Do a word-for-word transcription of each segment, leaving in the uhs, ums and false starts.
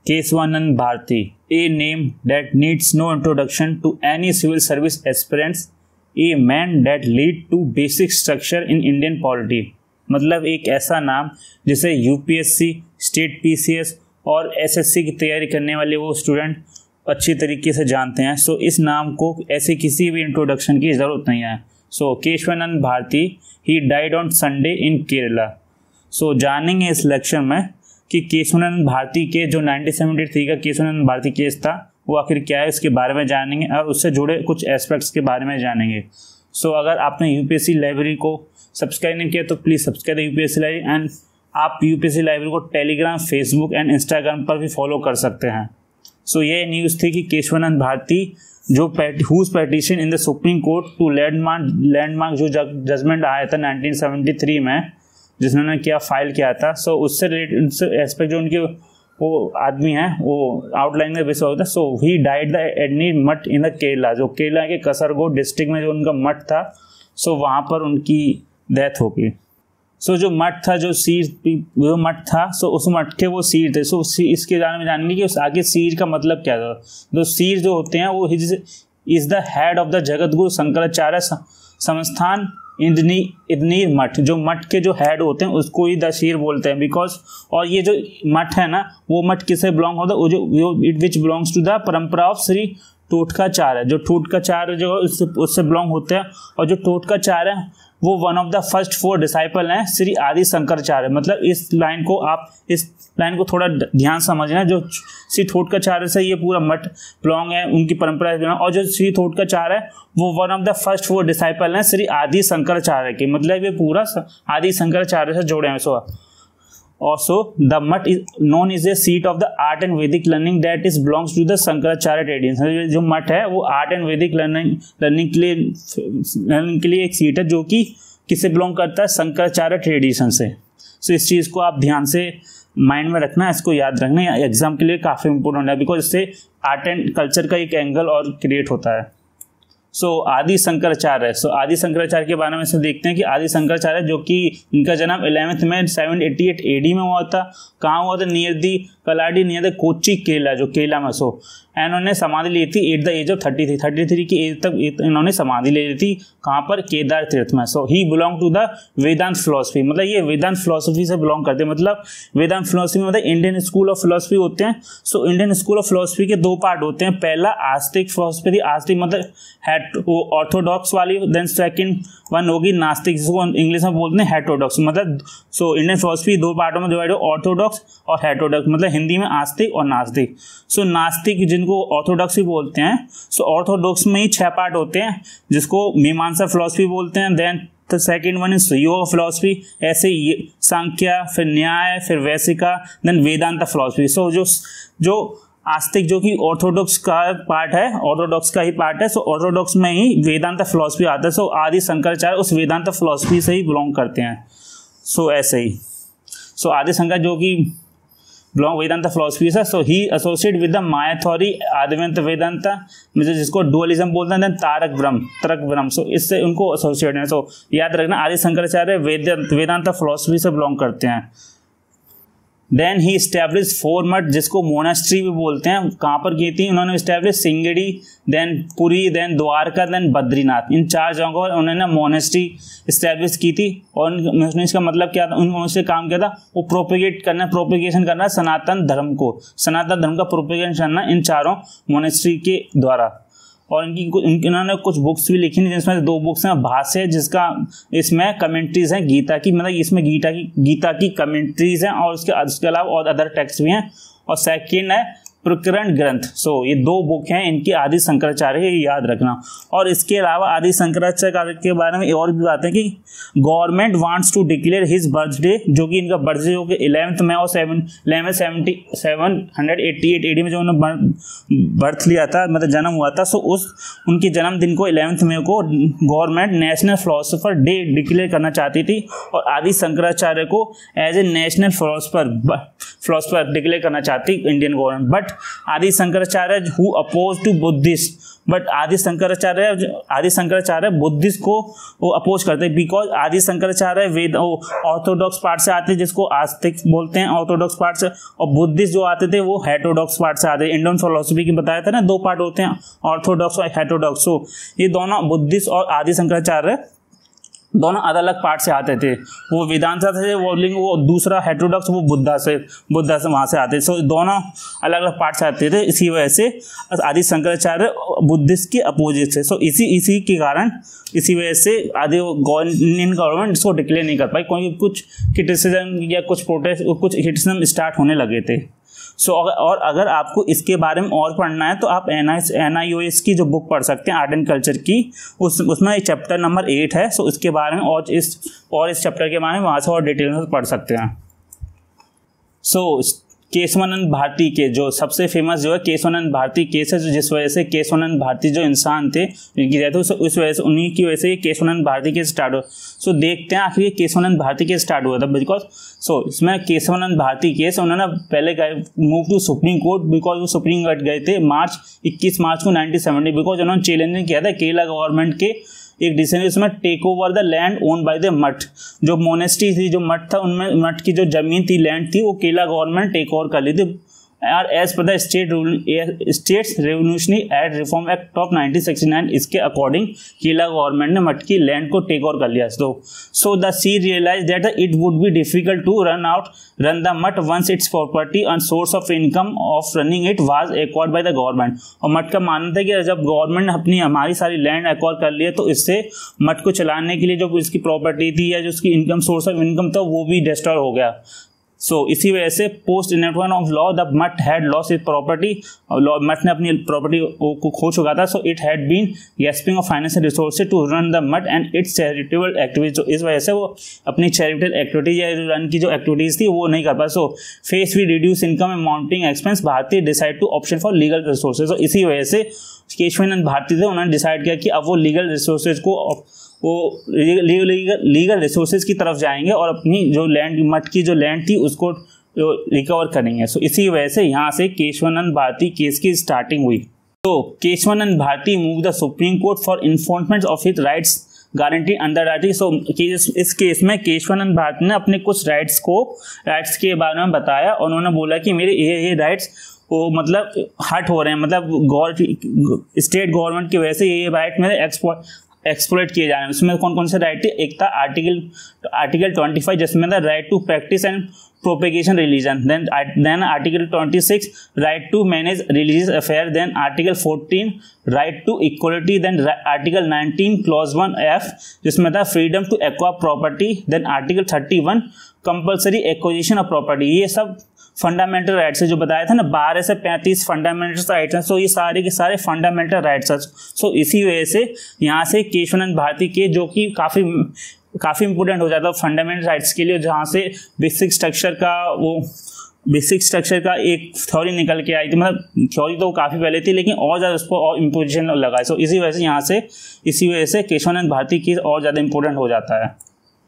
Keshavanand Bharati, a name that needs no introduction to any civil service aspirants, a man that lead to basic structure in Indian polity। मतलब एक ऐसा नाम जिसे UPSC, state PCS और SSC की तैयारी करने वाले वो स्टूडेंट अच्छी तरीके से जानते हैं। सो so, इस नाम को ऐसे किसी भी इंट्रोडक्शन की ज़रूरत नहीं है। So Keshavananda Bharati, he died on Sunday in Kerala. So जानेंगे इस लेक्चर में कि केशवानंद भारती के जो नाइनटीन सेवेंटी थ्री का केशवानंद भारती केस था वो आखिर क्या है, इसके बारे में जानेंगे और उससे जुड़े कुछ एस्पेक्ट्स के बारे में जानेंगे। सो so, अगर आपने यूपीएससी लाइब्रेरी को सब्सक्राइब नहीं किया तो please subscribe UPSC library, and आप यूपीएससी लाइब्रेरी को टेलीग्राम, फेसबुक एंड इंस्टाग्राम पर भी फॉलो कर सकते हैं। सो so, ये न्यूज़ थी कि केशवानंद भारती जो whose petition in the Supreme Court to landmark landmark जो जजमेंट आया था नाइनटीन सेवेंटी थ्री में, जिन्होंने क्या फाइल किया था। सो so, उससे रिलेटेड उससे एस्पेक्ट जो उनके वो आदमी हैं वो आउटलाइन में बेस होता है। सो ही डाइड द एडनी मठ इन द केरला, जो केरला के कसरगोड डिस्ट्रिक्ट में जो उनका मठ था, सो so, वहाँ पर उनकी डेथ हो गई। सो so, जो मठ था, जो सीर जो मठ था, सो so, उस मठ के वो सीर थे। सो so, इसके बारे में जानेंगे कि उस आगे सीर का मतलब क्या था। जो सीर जो होते हैं वो is the head of the Jagat Guru Shankaracharya संस्थान इदनी इदनीर मठ, जो मठ के जो हेड होते हैं उसको ही द सीर बोलते हैं। बिकॉज और ये जो मठ है ना, वो मठ किसे बिलोंग होता है, वो जो it which belongs to the parampara of Shri Totakacharya, जो टोटकाचार्य जो है उससे उससे बिलोंग होते हैं। और जो टोटकाचार्य है वो one of the first four disciple हैं श्री आदि शंकराचार्य। मतलब इस लाइन को आप इस लाइन को थोड़ा ध्यान समझना, जो श्री टोटकाचार्य से ये पूरा मठ बिलोंग है, उनकी परंपरा है। और जो श्री टोटकाचार्य है वो one of the first four disciple हैं श्री आदि शंकराचार्य के। मतलब ये पूरा आदि शंकराचार्य से जुड़े हैं। सो Also, the mutt is known as a seat of the art and Vedic learning that is belongs to the Shankaracharya tradition। जो मठ है वो art and Vedic learning learning के लिए लर्निंग के लिए एक सीट है जो कि किससे बिलोंग करता है, शंकराचार्य ट्रेडिशन से। सो so, इस चीज़ को आप ध्यान से माइंड में रखना, इसको याद रखना, एग्जाम के लिए काफ़ी इंपॉर्टेंट है। बिकॉज इससे आर्ट एंड कल्चर का एक एंगल और क्रिएट होता है। सो so, आदि शंकराचार्य सो so, आदि शंकराचार्य के बारे में से देखते हैं कि आदि शंकराचार्य जो कि इनका जन्म इलेवेंथ में सेवन एटी एट एडी में हुआ था। कहाँ हुआ था? Near the Kaladi, near the Kochi Kerala, जो केरला में। सो एंड उन्होंने समाधि ली थी at the age of thirty three thirty three की एज तक इन्होंने समाधि ले ली थी। कहाँ पर? केदार तीर्थ में। So he belong to the Vedanta philosophy, मतलब ये वेदांत फिलोसफी से बिलोंग करते हैं। मतलब वेदांत फिलोसफी मतलब इंडियन स्कूल ऑफ फिलोसफी होते हैं। So Indian school of philosophy के दो पार्ट होते हैं। पहला आस्तिक फिलोसफी थी, आस्तिक मतलब हैट ऑर्थोडॉक्स वाली। देन सेकंड वन होगी नास्तिक, जिसको इंग्लिश में बोलते हैं हेटेरोडॉक्स। मतलब सो इंडियन फिलोसफी दो पार्टों में डिवाइड हो, ऑर्थोडॉक्स और हेटेरोडॉक्स, मतलब हिंदी में आस्तिक और नास्तिक। सो नास्तिक जिनको ऑर्थोडॉक्स भी बोलते हैं, सो ऑर्थोडॉक्स में ही छह पार्ट होते हैं, जिसको मीमांसा फिलोसफी बोलते हैं। Then the second one is Yoga philosophy, ऐसे सांख्य, फिर न्याय, फिर वैशिका, देन वेदांत फिलोसफी। सो जो जो आस्तिक जो कि ऑर्थोडॉक्स का पार्ट है, ऑर्थोडॉक्स का ही पार्ट है। सो ऑर्थोडॉक्स में ही वेदांत फिलोसफी आता है। सो आदि शंकराचार्य उस वेदांत फिलोसफी से ही बिलोंग करते हैं। सो ऐसे ही सो आदि शंकर जो कि बिलोंग वेदांत फिलोसफी से। So he associate with the Maya theory, आदिवंत वेदांत, मतलब जिसको डुअलिज्म बोलते हैं, देन तारक ब्रह्म, तरक ब्रह्म। सो इससे उनको एसोसिएट है। सो याद रखना आदि शंकराचार्य वेदांत वेदांत फिलोसफी से बिलोंग करते हैं। देन ही स्टैब्लिश फोर मठ, जिसको मोनेस्ट्री भी बोलते हैं। कहाँ पर की थी उन्होंने स्टैब्लिश? सिंगड़ी, then Puri, then Dwarka, then Badrinath. इन चार जगहों पर उन्होंने मोनेस्ट्री स्टैब्लिश की थी। और मोनेस्ट्री का मतलब क्या था? उन्होंने से काम किया था वो प्रोपेगेट करना, प्रोपेगेशन करना सनातन धर्म को, सनातन धर्म का प्रोपेगेशन करना इन चारों मोनेस्ट्री के द्वारा। और इनकी इन्होंने कुछ बुक्स भी लिखी थी, जिसमें दो बुक्स हैं भाष्य, जिसका इसमें कमेंट्रीज हैं गीता की, मतलब इसमें गीता की गीता की कमेंट्रीज हैं, और उसके उसके अलावा और अदर टेक्स्ट भी हैं। और सेकेंड है प्रकरण ग्रंथ। सो so, ये दो बुक हैं इनकी आदि शंकराचार्य के, याद रखना। और इसके अलावा आदि शंकराचार्य के बारे में और भी बात है कि government wants to declare his birthday, जो कि इनका बर्थडे हो गया इलेवेंथ में और seven eleven seventy seven hundred eighty eight AD में जो उन्होंने बर्थ लिया था, मतलब जन्म हुआ था। सो so, उस उनके जन्मदिन को इलेवेंथ में को government national philosopher day declare करना चाहती थी, और आदि शंकराचार्य को as a national philosopher philosopher declare करना चाहती Indian government. But Adi Shankaracharya who oppose to Buddhist, but Adi Shankaracharya आदि शंकराचार्य बुद्धिस्ट को वो अपोज करते हैं, बिकॉज आदि शंकराचार्य वेद ऑर्थोडॉक्स पार्ट से आते हैं जिसको आस्तिक बोलते हैं ऑर्थोडॉक्स पार्ट से, और बुद्धिस्ट जो आते थे वो हेटेरोडॉक्स पार्ट से आते हैं। इंडियन फिलोसफी की बताया था ना दो पार्ट होते हैं, ऑर्थोडॉक्स और हेटेरोडॉक्स। सो ये दोनों बुद्धिस्ट और आदि शंकराचार्य दोनों अलग अलग पार्ट से आते थे। वो वेदांता से वो लिंग, वो दूसरा हेटेरोडॉक्स वो बुद्धा से बुद्धा से वहाँ से आते थे। सो दोनों अलग अलग पार्ट से आते थे, इसी वजह से आदि शंकराचार्य बुद्धिस्ट के अपोजिट थे। सो इसी इसी के कारण इसी वजह से आदि इंडियन गवर्नमेंट इसको डिक्लेयर नहीं कर पाई, क्योंकि कुछ क्रिटिसिज्म या कुछ प्रोटेस्ट कुछ क्रिटिसिज्म स्टार्ट होने लगे थे। सो so, और अगर आपको इसके बारे में और पढ़ना है तो आप N I N I O S की जो बुक पढ़ सकते हैं आर्ट एंड कल्चर की, उस उसमें चैप्टर नंबर एट है। सो so, इसके बारे में और इस और इस चैप्टर के बारे में वहाँ से और डिटेल में पढ़ सकते हैं। सो so, केशवानंद भारती के जो सबसे फेमस जो है केशवानंद भारती केस है, जो जिस वजह से केशवानंद भारती जो इंसान थे जिनकी डेथ हुई, उस वजह से उन्हीं की वजह से ये केशवानंद भारती केस स्टार्ट हुआ। सो देखते हैं आखिर ये केशवानंद भारती केस स्टार्ट हुआ था, बिकॉज सो इसमें केशवानंद भारती केस उन्होंने पहले गए move to Supreme Court, because वो सुप्रीम कोर्ट गए थे मार्च इक्कीस मार्च को नाइनटीन सेवेंटी, बिकॉज उन्होंने चैलेंज किया था केरला गवर्नमेंट के एक डिसीजन, इसमें take over the land own by the math. जो मोनेस्ट्री थी, जो मठ था, उनमें मठ की जो जमीन थी, लैंड थी, वो केरला गवर्नमेंट टेक ओवर कर ली थी। और as per the state states revolutionary and reform act of nineteen sixty nine, इसके अकॉर्डिंग केरला गवर्नमेंट ने मठ की लैंड को टेक ओवर कर लिया। So so the she realize that it would be difficult to run out run the math once its property and source of income of running it was acquired by the government. और मठ का मानना था कि जब government ने अपनी हमारी सारी लैंड एक्वायर कर लिया तो इससे मठ को चलाने के लिए जो इसकी प्रॉपर्टी थी या जो उसकी इनकम सोर्स ऑफ इनकम था वो भी डिस्ट्रॉय हो गया। सो so, इसी वजह से post enactment of law the math had lost it property, मठ ने अपनी प्रॉपर्टी को खो चुका था। So it had been gasping of financial resources to run the math and its charitable activities. तो इस वजह से वो अपनी चैरिटेबल एक्टिविटीज या रन की जो एक्टिविटीज थी वो नहीं कर पाए। So face we reduce income and mounting expense, Bhartiya decide to option for legal resources. तो इसी वजह से केशवानंद भारती थे, उन्होंने डिसाइड किया कि अब वो लीगल रिसोर्सेज को वो लीगल लीगल रिसोर्सेज की तरफ जाएंगे और अपनी जो लैंड मठ की जो लैंड थी उसको रिकवर करेंगे। सो इसी वजह से यहाँ से केशवानंद भारती केस की स्टार्टिंग हुई। तो Keshavananda Bharati move the Supreme Court for enforcement of his rights guarantee under article. So इस केस में केशवानंद भारती ने अपने कुछ राइट्स को राइट्स के बारे में बताया और उन्होंने बोला कि मेरे ये ये राइट्स वो मतलब हट हो रहे हैं, मतलब गवर्नमेंट स्टेट गवर्नमेंट की वजह से ये राइट मेरे एक्सपोर्ट एक्सप्लोइट किए जा रहे हैं। उसमें कौन कौन से राइट थे? एक था आर्टिकल आर्टिकल ट्वेंटी फाइव जिसमें था right to practice and propagation religion, then then article twenty six right to manage religious affair, then article fourteen right to equality, then article nineteen clause one F जिसमें था freedom to acquire property, then article thirty one compulsory acquisition of property. ये सब fundamental rights है जो बताया था ना, बारह से पैंतीस फंडामेंटल राइट्स हैं। सो ये सारे के सारे फंडामेंटल राइट्स हैं। सो इसी वजह से यहाँ से केशवानंद भारती के जो कि काफ़ी काफ़ी इंपॉर्टेंट हो जाता है फंडामेंटल राइट्स के लिए, जहाँ से बेसिक स्ट्रक्चर का वो बेसिक स्ट्रक्चर का एक थ्योरी निकल के आई थी। मतलब थ्योरी तो काफ़ी पहले थी लेकिन और ज़्यादा उसको और इम्पोजिशन लगा। सो इसी वजह से यहाँ से इसी वजह से केशवानंद भारती केस और ज़्यादा इंपॉर्टेंट हो जाता है।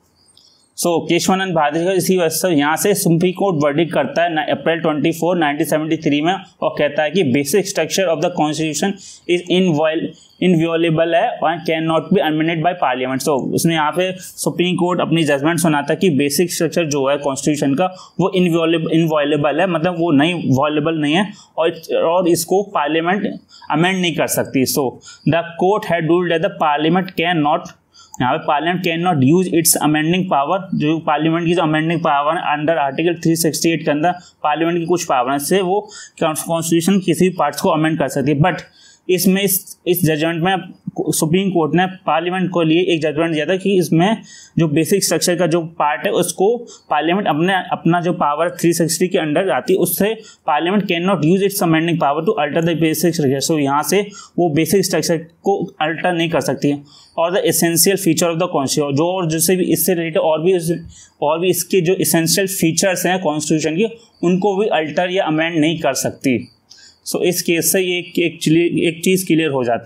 सो so, केशवानंद भारती का इसी वजह से यहाँ से सुप्रीम कोर्ट वर्डिक्ट करता है April twenty four nineteen seventy three में और कहता है कि basic structure of the constitution is इनवाइल इनवियोलेबल है और can not be amended by parliament. So उसने यहाँ पे सुप्रीम कोर्ट अपनी जजमेंट सुनाता कि बेसिक स्ट्रक्चर जो है कॉन्स्टिट्यूशन का वो इनवियोलेबल इनवाइलेबल है, मतलब वो नहीं वॉलेबल नहीं है और और इसको पार्लियामेंट अमेंड नहीं कर सकती। So the court had ruled that the parliament can not यहाँ पे parliament can not use its amending power, जो पार्लियामेंट की जो अमेंडिंग पावर है under article three sixty eight के अंदर पार्लियामेंट की कुछ पावर से वो कॉन्स्टिट्यूशन किसी भी पार्ट्स को अमेंड कर सकती है। बट इसमें इस इस जजमेंट में सुप्रीम कोर्ट ने पार्लियामेंट को लिए एक जजमेंट दिया था कि इसमें जो बेसिक स्ट्रक्चर का जो पार्ट है उसको पार्लियामेंट अपने अपना जो पावर थ्री सिक्सटी के अंडर आती है उससे parliament can not use its amending power to alter the basic structure. So यहाँ से वो बेसिक स्ट्रक्चर को अल्टर नहीं कर सकती है। और the essential feature of the constitution जो और जिससे भी इससे रिलेटेड और भी और भी इसके जो एसेंशियल फीचर्स हैं कॉन्स्टिट्यूशन के उनको भी अल्टर या अमेंड नहीं कर सकती। सो so, इस केस से ये एक एक, एक चीज़ क्लियर हो जाती है।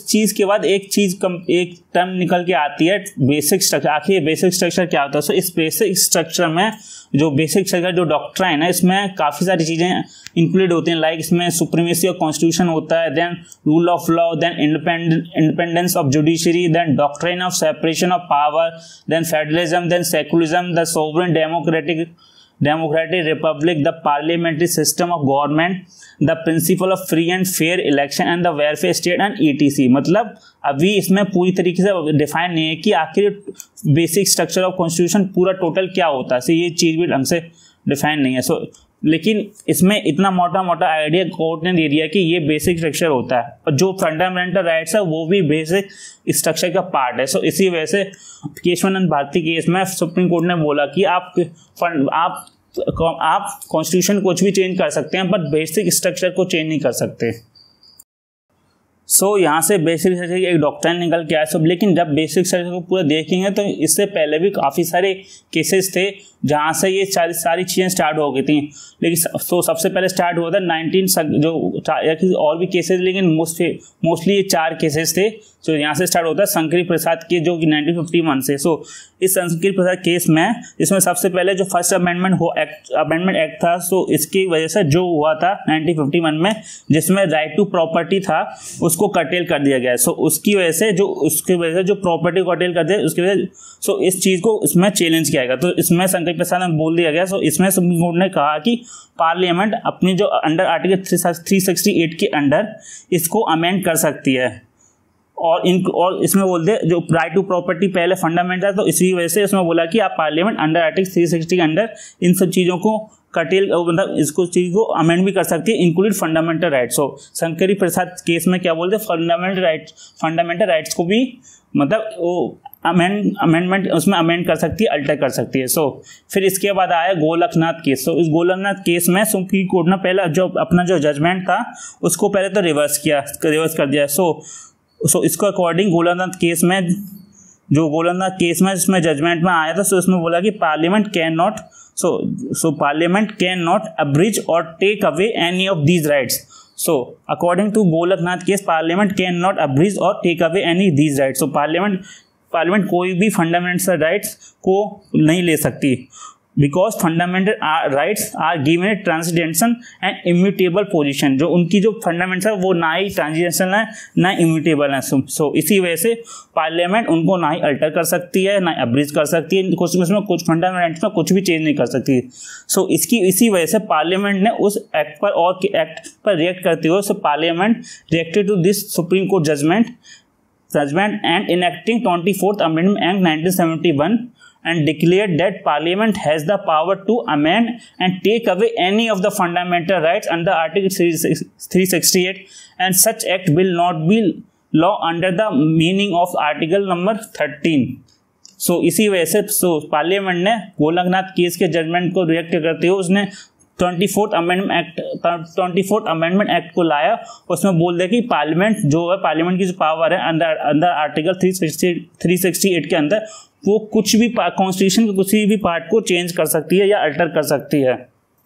चीज़ के बाद एक चीज़ कम एक टर्म निकल के आती है बेसिक स्ट्रक्चर। आखिर बेसिक स्ट्रक्चर क्या होता है? सो so, इस बेसिक स्ट्रक्चर में जो बेसिक स्ट्रक्चर जो डॉक्ट्राइन है इसमें काफ़ी सारी चीज़ें इंक्लूड होती हैं। लाइक इसमें सुप्रीमेसी ऑफ कॉन्स्टिट्यूशन होता है, then rule of law, then independence of judiciary, then doctrine of separation of power, then federalism, then secularism, the sovereign democratic democratic republic, the parliamentary system of government, the principle of free and fair election and the welfare state and E T C। मतलब अभी इसमें पूरी तरीके से define नहीं है कि आखिर बेसिक स्ट्रक्चर ऑफ कॉन्स्टिट्यूशन पूरा टोटल क्या होता है। सो ये चीज़ भी ढंग से डिफाइन नहीं है। सो लेकिन इसमें इतना मोटा मोटा आइडिया कोर्ट ने दे दिया कि ये बेसिक स्ट्रक्चर होता है और जो फंडामेंटल राइट्स है वो भी बेसिक स्ट्रक्चर का पार्ट है। सो इसी वजह से केशवानंद भारती केस में सुप्रीम कोर्ट ने बोला कि आप फंड आप आप कॉन्स्टिट्यूशन कुछ भी चेंज कर सकते हैं बट बेसिक स्ट्रक्चर को चेंज नहीं कर सकते। सो so, यहाँ से बेसिक स्ट्रक्चर की एक डॉक्ट्राइन निकल के आया सब। लेकिन जब बेसिक स्ट्रक्चर को पूरा देखेंगे तो इससे पहले भी काफ़ी सारे केसेस थे जहाँ से ये सारी सारी चीज़ें स्टार्ट हो गई थी। लेकिन तो सबसे पहले स्टार्ट हुआ था नाइनटीन जो और भी केसेस, लेकिन मोस्टली मोस्टली ये चार केसेस थे जो यहाँ से स्टार्ट होता है शंकरी प्रसाद के जो कि नाइनटीन फिफ्टी वन से। सो इस शंकरी प्रसाद केस में इसमें सबसे पहले जो फर्स्ट अमेंडमेंट हो एक्ट अमेंडमेंट एक्ट था, सो इसकी वजह से जो हुआ था नाइनटीन फिफ्टी वन में जिसमें राइट टू प्रॉपर्टी था उसको कर्टेल कर दिया गया। सो उसकी वजह से जो उसकी वजह से जो प्रॉपर्टी को कर्टेल कर दिया उसकी वजह सो इस चीज़ को इसमें चैलेंज किया गया। तो इसमें शंकर प्रसाद ने बोल दिया गया। सो इसमें सुप्रीम कोर्ट ने कहा कि पार्लियामेंट अपनी जो under article three sixty eight के अंडर इसको अमेंड कर सकती है और इन और इसमें बोल दे जो राइट टू प्रॉपर्टी पहले फंडामेंट था, तो इसी वजह से इसमें बोला कि आप parliament under article three sixty के अंडर इन सब चीज़ों को कर्टेल मतलब इसको चीज़ को अमेंड भी कर सकती है include fundamental rights. So Shankari Prasad case में क्या बोलते हैं फंडामेंटल राइट्स फंडामेंटल राइट्स को भी मतलब वो अमेंड अमेंडमेंट उसमें अमेंड कर सकती है, अल्टर कर सकती है। सो so, फिर इसके बाद आया गोलकनाथ केस। सो so, इस गोलकनाथ केस में सुप्रीम कोर्ट ने पहले जो अपना जो जजमेंट था उसको पहले तो रिवर्स किया रिवर्स कर दिया। सो so, सो so, इसको अकॉर्डिंग गोलकनाथ केस में जो गोलकनाथ केस में जिसमें जजमेंट में आया था सो so, उसमें बोला कि parliament can not so so parliament can not abridge और take away any of these rights. So according to Golaknath case parliament can not abridge और take away any these rights. So parliament parliament कोई भी fundamental rights को नहीं ले सकती because fundamental rights are given a transcendent and immutable position. जो उनकी जो फंडामेंटल वो ना ही ट्रांसडेंशन है ना इम्यूटेबल है। सो so, इसी वजह से पार्लियामेंट उनको ना ही अल्टर कर सकती है ना अब्रिज कर सकती है, कुछ उसमें कुछ फंडामेंटल्स में कुछ भी चेंज नहीं कर सकती। सो so, इसकी इसी वजह से पार्लियामेंट ने उस एक्ट पर और एक्ट पर रिएक्ट करते हुए so parliament reacted to this supreme court judgment judgment and enacting twenty-fourth Amendment Act nineteen seventy-one and declared that Parliament has the power to amend and take away any of the fundamental rights under Article three sixty-eight and such act will not be law under the meaning of Article number thirteen। So so, इसी वजह से so parliament ने Golaknath case के judgment को react करते हुए उसने twenty fourth amendment act twenty fourth amendment act को लाया। उसमें बोल दिया कि पार्लियामेंट जो है पार्लियामेंट की जो पावर है अंदर अंदर article three sixty three sixty eight के अंदर वो कुछ भी कॉन्स्टिट्यूशन के किसी भी पार्ट को चेंज कर सकती है या अल्टर कर सकती है।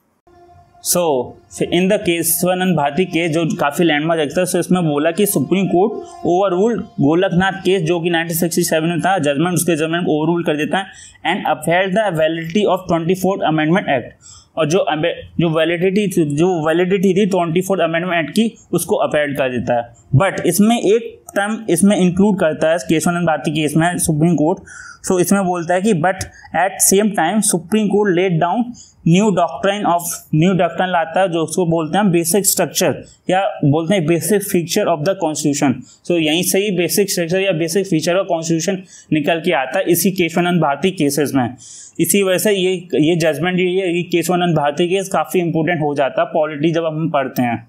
So in the Kesavananda Bharati case जो काफ़ी लैंडमार्क एक्ट था, सो इसमें बोला कि supreme court overruled Golaknath case जो कि नाइनटीन सिक्सटी सेवन में था जजमेंट उसके जजमेंट को ओवर रूल कर देता है and upheld the validity of twenty fourth amendment act. और जो जो वैलिडिटी थी जो वैलिडिटी थी ट्वेंटी फोर्थ अमेंडमेंट एक्ट की उसको अपहेल्ड कर देता है। बट इसमें एक टर्म इसमें इंक्लूड करता है केशवानंद भारती केस में सुप्रीम कोर्ट। सो so, इसमें बोलता है कि but at same time supreme court laid down new doctrine of new doctrine लाता है जो उसको बोलते हैं बेसिक स्ट्रक्चर या बोलते हैं basic feature of the constitution. So यहीं से ही बेसिक स्ट्रक्चर या बेसिक फीचर ऑफ कॉन्स्टिट्यूशन निकल के आता है इसी केशवानंद भारती केसेस में। इसी वजह से ये ये जजमेंट ये ये केशवानंद भारती केस काफ़ी इंपॉर्टेंट हो जाता है पॉलिटी जब हम पढ़ते हैं।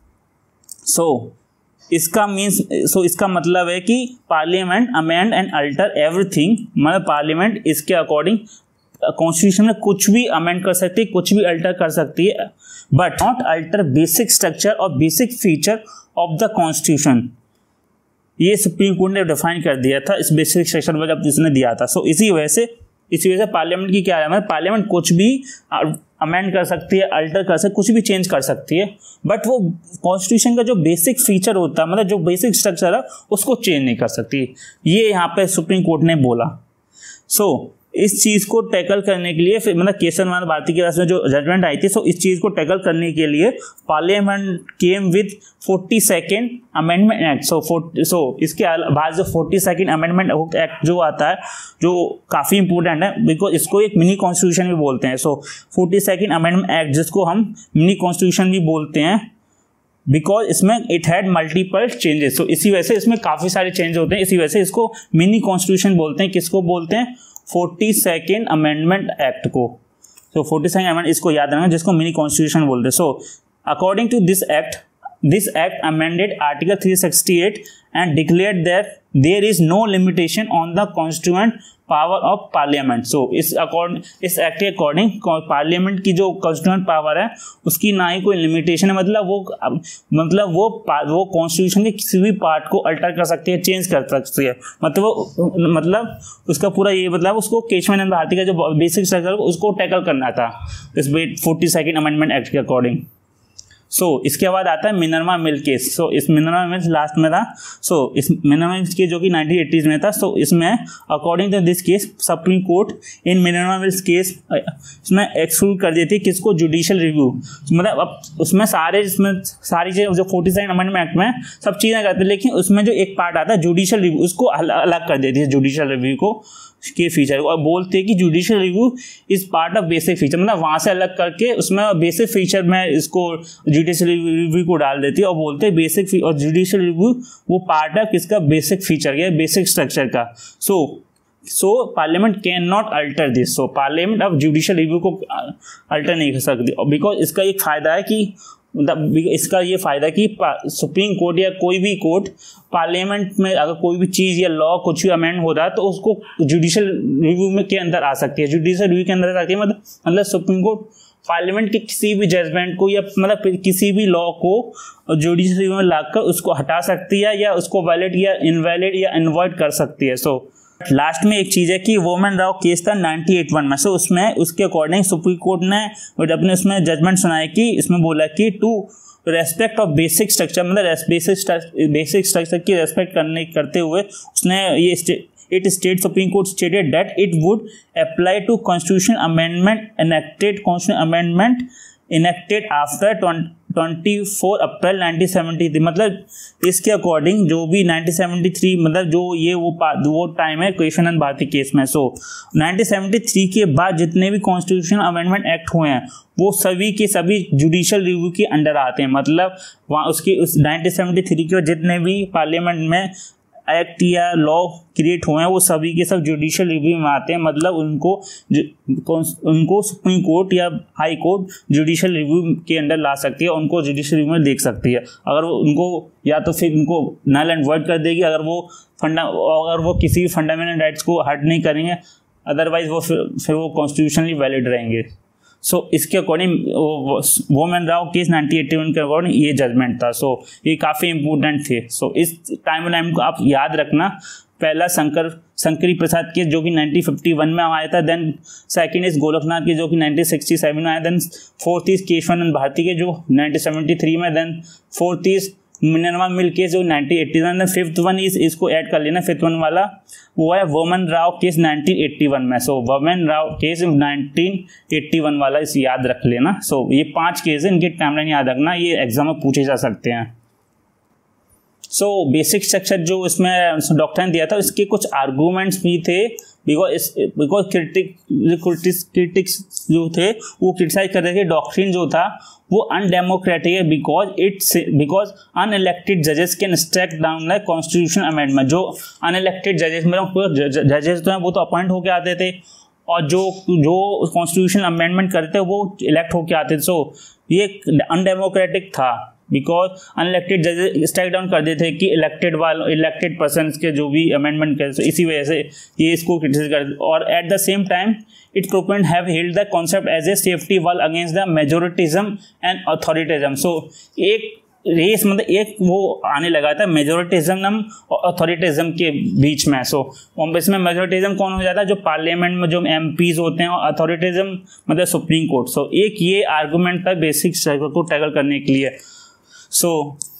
सो so, इसका मीन्स सो इसका मतलब है कि parliament amend and alter everything, मतलब पार्लियामेंट इसके अकॉर्डिंग कॉन्स्टिट्यूशन में कुछ भी अमेंड कर सकती है कुछ भी अल्टर कर सकती है but not alter basic structure और basic feature of the constitution. ये सुप्रीम कोर्ट ने डिफाइन कर दिया था इस बेसिक स्ट्रक्चर में जब इसने दिया था। सो इसी वजह से इसी वजह से पार्लियामेंट की क्या है मतलब पार्लियामेंट कुछ भी अमेंड कर सकती है, अल्टर कर सकती है, कुछ भी चेंज कर सकती है, बट वो कॉन्स्टिट्यूशन का जो बेसिक फीचर होता है, मतलब जो बेसिक स्ट्रक्चर है, उसको चेंज नहीं कर सकती। ये यहाँ पे सुप्रीम कोर्ट ने बोला। सो so, इस चीज़ को टैकल करने के लिए, फिर मतलब केशवनाथ भारती के पास में जो जजमेंट आई थी, सो इस चीज़ को टैकल करने के लिए parliament came with forty second amendment act. So so इसके बाद जो फोर्टी सेकेंड अमेंडमेंट एक्ट जो आता है, जो काफ़ी इंपॉर्टेंट है, बिकॉज इसको एक मिनी कॉन्स्टिट्यूशन भी बोलते हैं। So forty second amendment act, जिसको हम मिनी कॉन्स्टिट्यूशन भी बोलते हैं, बिकॉज इसमें it had multiple changes. So इसी वजह से इसमें काफ़ी सारे चेंज होते हैं, इसी वजह से इसको मिनी कॉन्स्टिट्यूशन बोलते हैं। किसको बोलते हैं? फोर्टी सेकेंड अमेंडमेंट एक्ट को। सो फोर्टी सेकेंड अमेंडमेंट, इसको याद रखना, जिसको मिनी कॉन्स्टिट्यूशन बोलते हैं। So according to this act, this act amended article three sixty eight and declared that there is no limitation on the constituent power of parliament. So इस अकॉर्डिंग इस act के अकॉर्डिंग पार्लियामेंट की जो constituent power है, उसकी ना ही कोई लिमिटेशन है। मतलब वो मतलब वो वो कॉन्स्टिट्यूशन के किसी भी पार्ट को अल्टर कर सकती है, चेंज कर सकती है। मतलब वो मतलब उसका पूरा ये मतलब उसको केशवानंद भारती का जो बेसिक स्ट्रक्चर उसको टैकल करना था इस फोर्टी सेकेंड अमेंडमेंट एक्ट के अकॉर्डिंग। सो so, इसके बाद आता है Minerva mill case. So so, इस मिनर्वा मिल लास्ट में था। सो so, इस मिनर्वा मिल केस जो कि नाइनटीन एटीज़ में था। सो so, इसमें according to this case supreme court in Minerva mill case इसमें एक्सक्लूड कर देती है किसको? Judicial review. मतलब अब उसमें सारे इसमें सारी चीज़ें जो फोर्टी सेकेंड अमेंडमेंट एक्ट में सब चीज़ें करते हैं, लेकिन उसमें जो एक पार्ट आता है जुडिशियल रिव्यू, उसको अलग कर देती है जुडिशियल रिव्यू को के फीचर को, और बोलते हैं कि judicial review is part of basic feature. मतलब वहाँ से अलग करके उसमें बेसिक फीचर में इसको जुडिशियल रिव्यू को डाल देती है और बोलते हैं बेसिक, और जुडिशियल रिव्यू वो पार्ट है किसका? बेसिक फीचर या बेसिक स्ट्रक्चर का। So so parliament can not alter this. So parliament अब जुडिशियल रिव्यू को अल्टर नहीं कर सकती, बिकॉज इसका एक फायदा है कि इसका ये फायदा कि सुप्रीम कोर्ट या कोई भी कोर्ट पार्लियामेंट में अगर कोई भी चीज़ या लॉ कुछ भी अमेंड हो रहा है, तो उसको जुडिशियल रिव्यू में के अंदर आ सकती है, जुडिशियल रिव्यू के अंदर आ सकती है। मतलब मतलब सुप्रीम कोर्ट पार्लियामेंट के किसी भी जजमेंट को या मतलब किसी भी लॉ को जुडिशियल रिव्यू में लाकर उसको हटा सकती है, या उसको वैलिड या इनवैलिड या इनवॉइड कर सकती है। सो लास्ट में एक चीज़ है कि वोमन राव केस था नाइनटीन एटी वन में। सो उसमें उसके अकॉर्डिंग सुप्रीम कोर्ट ने अपने उसमें जजमेंट सुनाया कि इसमें बोला कि to respect of basic structure, मतलब बेसिक बेसिक स्ट्रक्चर की रेस्पेक्ट करने करते हुए उसने ये it state supreme court stated that it would apply to constitution amendment enacted constitution amendment enacted after twenty four April nineteen seventy three. मतलब इसके according जो भी नाइनटीन सेवेंटी थ्री मतलब जो ये वो वो टाइम है केशवानंद भारती केस में। सो नाइनटीन सेवेंटी थ्री के बाद जितने भी कॉन्स्टिट्यूशन अमेंडमेंट एक्ट हुए हैं वो सभी के सभी जुडिशियल रिव्यू के अंडर आते हैं। मतलब वहाँ उसके उस नाइनटीन सेवेंटी थ्री के जितने भी पार्लियामेंट में एक्ट या लॉ क्रिएट हुए हैं वो सभी के सब जुडिशियल रिव्यू में आते हैं। मतलब उनको उनको सुप्रीम कोर्ट या हाई कोर्ट जुडिशियल रिव्यू के अंदर ला सकती है, उनको जुडिशियल रिव्यू में देख सकती है। अगर वो उनको या तो फिर उनको नल एंड वॉइड कर देगी अगर वो फंडा अगर वो किसी भी फंडामेंटल राइट्स को हर्ट नहीं करेंगे, अदरवाइज वो फिर फिर वो कॉन्स्टिट्यूशनली वैलिड रहेंगे। सो so, इसके according Waman Rao case nineteen eighty one के अकॉर्डिंग ये जजमेंट था। सो so, ये काफ़ी इंपॉर्टेंट थे। सो so, इस टाइम लाइन को आप याद रखना। पहला शंकर शंकरी प्रसाद केस जो कि नाइनटीन फिफ्टी वन में आया था, देन सेकंड इज गोलकनाथ के जो कि नाइनटीन सिक्सटी सेवन में आया, then fourth is Kesavananda Bharati के जो नाइनटीन सेवेंटी थ्री में, then fourth is Minerva mill case जो नाइनटीन एटी वन में, फिफ्थ वन इज इसको ऐड कर लेना, फिफ्थ वन वाला वो है Waman Rao case nineteen eighty one में। So Waman Rao case nineteen eighty one वाला इस याद रख लेना। सो so, ये पांच केस है, इनके टाइमलाइन याद रखना, ये एग्जाम में पूछे जा सकते हैं। सो बेसिक स्ट्रक्चर जो इसमें डॉक्टर ने दिया था इसके कुछ आर्गूमेंट्स भी थे, बिकॉज बिकॉज क्रिटिक क्रिटिक्स जो थे वो क्रिटिसाइज कर रहे थे डॉक्ट्रिन जो था वो अनडेमोक्रेटिक है, बिकॉज इट्स बिकॉज अनइलेक्टेड जजेस can struck down the constitution amendment. जो अनइलेक्टेड जजेस मतलब जजेस तो हैं वो तो अपॉइंट होके आते थे, और जो जो कॉन्स्टिट्यूशन अमेंडमेंट करते थे वो इलेक्ट होके आते थे। सो ये अनडेमोक्रेटिक था, बिकॉज अनइलेक्टेड जजेस स्ट्राइक डाउन कर देते कि इलेक्टेड वाले इलेक्टेड पर्सन के जो भी अमेंडमेंट करते, इसी वजह से ये इसको क्रिटिसाइज कर। और at the same time it proponent have held the concept as a safety wall against the majoritism and authoritism. So एक रेस मतलब एक वो आने लगा था मेजोरिटिज्म और अथॉरिटिज्म के बीच में। सो इसमें मेजोरिटिज्म कौन हो जाता है, जो पार्लियामेंट में जो एम पीज होते हैं, और अथॉरिटिज्म मतलब सुप्रीम कोर्ट। सो एक ये आर्गूमेंट था बेसिक स्ट्रगल को टैकल करने के लिए। सो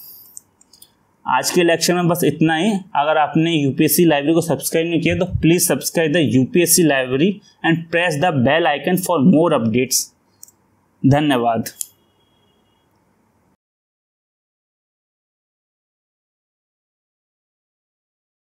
आज के लेक्चर में बस इतना ही। अगर आपने यूपीएससी लाइब्रेरी को सब्सक्राइब नहीं किया तो please subscribe the UPSC library and press the bell icon for more updates. धन्यवाद।